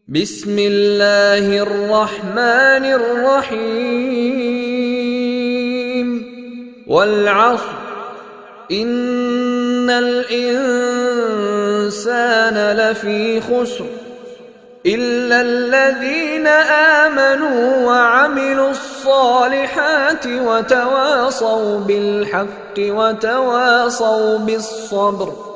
بسم الله الرحمن الرحيم والعصر إن الإنسان لفي خسر إلا الذين آمنوا وعملوا الصالحات وتواصوا بالحق وتواصوا بالصبر